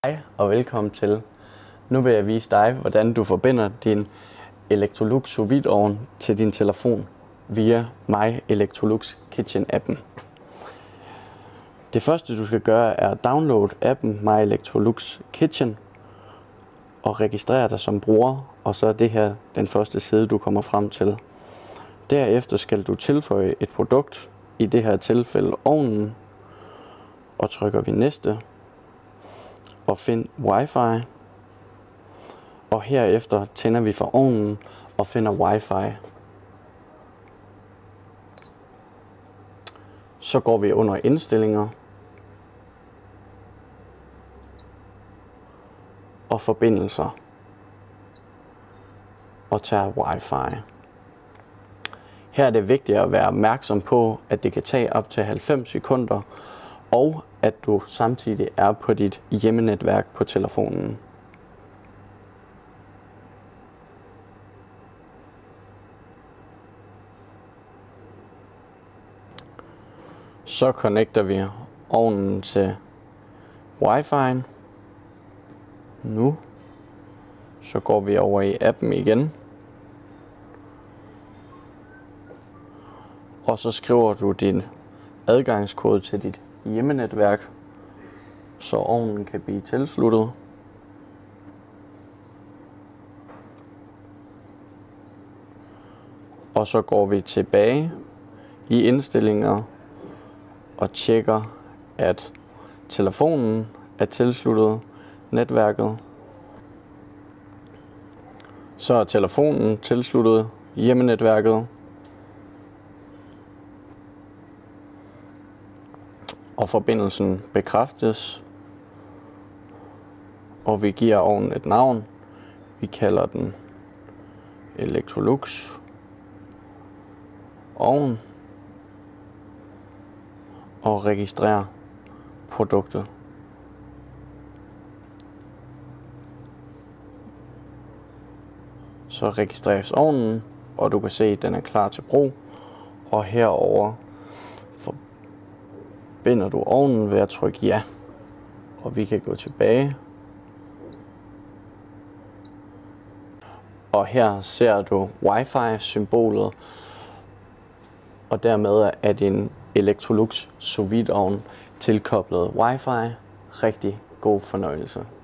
Hej og velkommen til. Nu vil jeg vise dig, hvordan du forbinder din Electrolux sous vide ovn til din telefon via My Electrolux Kitchen appen. Det første du skal gøre er at downloade appen My Electrolux Kitchen og registrere dig som bruger, og så er det her den første side du kommer frem til. Derefter skal du tilføje et produkt, i det her tilfælde ovnen, og trykker vi næste og find Wi-Fi, og herefter tænder vi for ovnen og finder Wi-Fi. Så går vi under indstillinger og forbindelser og tager Wi-Fi. Her er det vigtigt at være opmærksom på, at det kan tage op til 90 sekunder, og at du samtidig er på dit hjemmenetværk på telefonen. Så connecter vi ovnen til Wi-Fi'en. Nu så går vi over i appen igen. Og så skriver du din adgangskode til dit hjemmenetværk, så ovnen kan blive tilsluttet. Og så går vi tilbage i indstillinger og tjekker, at telefonen er tilsluttet netværket. Så er telefonen tilsluttet hjemmenetværket. Og forbindelsen bekræftes, og vi giver ovnen et navn. Vi kalder den Electrolux ovn og registrerer produktet. Så registreres ovnen, og du kan se, at den er klar til brug. Og herover forbinder du ovnen ved at trykke ja, og vi kan gå tilbage. Og her ser du Wi-Fi-symbolet, og dermed er din Electrolux sous vide ovn tilkoblet Wi-Fi. Rigtig god fornøjelse.